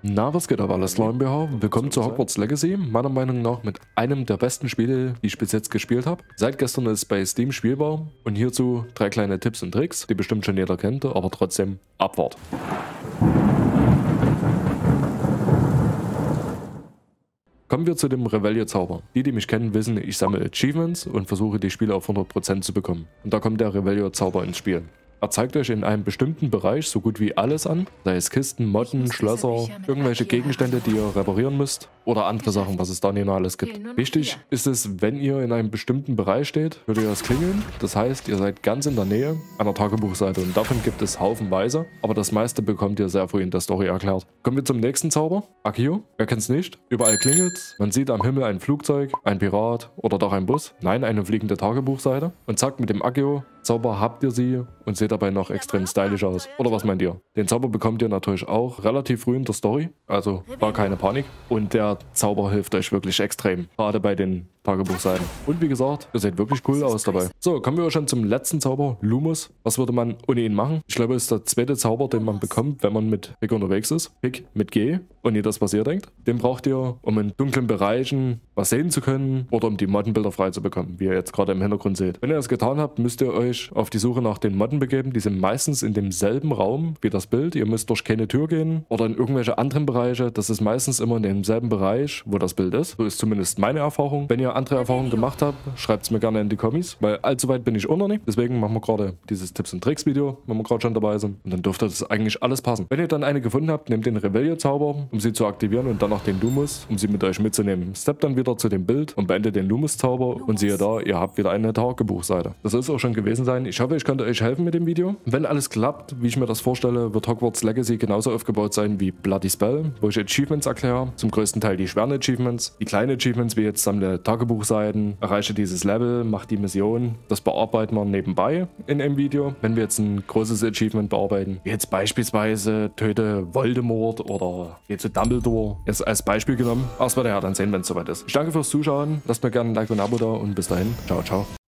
Na, was geht ab, alles klar, MBH? Willkommen zu Hogwarts Legacy, meiner Meinung nach mit einem der besten Spiele, die ich bis jetzt gespielt habe. Seit gestern ist es bei Steam spielbar und hierzu 3 kleine Tipps und Tricks, die bestimmt schon jeder kennt, aber trotzdem Abwart. Kommen wir zu dem Revelio-Zauber. Die mich kennen, wissen, ich sammle Achievements und versuche die Spiele auf 100% zu bekommen. Und da kommt der Revelio-Zauber ins Spiel. Er zeigt euch in einem bestimmten Bereich so gut wie alles an, sei es Kisten, Motten, Schlösser, irgendwelche Gegenstände, die ihr reparieren müsst oder andere Sachen, was es da nicht noch alles gibt. Wichtig ist es, wenn ihr in einem bestimmten Bereich steht, hört ihr das Klingeln, das heißt, ihr seid ganz in der Nähe einer Tagebuchseite und davon gibt es haufenweise, aber das meiste bekommt ihr sehr früh in der Story erklärt. Kommen wir zum nächsten Zauber, Accio, wer kennt's nicht? Überall klingelt's, man sieht am Himmel ein Flugzeug, ein Pirat oder doch ein Bus, nein, eine fliegende Tagebuchseite und zack, mit dem Accio-Zauber habt ihr sie und seht dabei noch extrem stylisch aus. Oder was meint ihr? Den Zauber bekommt ihr natürlich auch relativ früh in der Story, also gar keine Panik. Und der Zauber hilft euch wirklich extrem, gerade bei den Tagebuchseiten. Und wie gesagt, ihr seht wirklich cool aus dabei. So, kommen wir auch schon zum letzten Zauber, Lumos. Was würde man ohne ihn machen? Ich glaube, es ist der zweite Zauber, den man bekommt, wenn man mit Pick unterwegs ist. Pick mit G und ihr das, was ihr denkt. Den braucht ihr, um in dunklen Bereichen was sehen zu können oder um die Moddenbilder frei zu bekommen, wie ihr jetzt gerade im Hintergrund seht. Wenn ihr das getan habt, müsst ihr euch auf die Suche nach den Modden begeben. Die sind meistens in demselben Raum wie das Bild. Ihr müsst durch keine Tür gehen oder in irgendwelche anderen Bereiche. Das ist meistens immer in demselben Bereich, wo das Bild ist. So ist zumindest meine Erfahrung. Wenn ihr andere Erfahrungen gemacht habt, schreibt es mir gerne in die Kommis, weil allzu weit bin ich auch noch nicht. Deswegen machen wir gerade dieses Tipps und Tricks Video, wenn wir gerade schon dabei sind. Und dann dürfte das eigentlich alles passen. Wenn ihr dann eine gefunden habt, nehmt den Revelio-Zauber, um sie zu aktivieren und danach den Lumos, um sie mit euch mitzunehmen. Steppt dann wieder zu dem Bild und beendet den Lumos-Zauber und siehe da, ihr habt wieder eine Tagebuchseite. Das soll es auch schon gewesen sein. Ich hoffe, ich konnte euch helfen mit dem Video. Wenn alles klappt, wie ich mir das vorstelle, wird Hogwarts Legacy genauso aufgebaut sein wie Bloody Spell, wo ich Achievements erkläre. Zum größten Teil die schweren Achievements. Die kleinen Achievements, wie jetzt sammle Tagebuchseiten, erreiche dieses Level, mache die Mission. Das bearbeiten wir nebenbei in einem Video. Wenn wir jetzt ein großes Achievement bearbeiten, wie jetzt beispielsweise töte Voldemort oder geh zu Dumbledore, jetzt als Beispiel genommen. Aber das werdet ihr ja dann sehen, wenn es soweit ist. Ich danke fürs Zuschauen, lasst mir gerne ein Like und ein Abo da und bis dahin, ciao, ciao.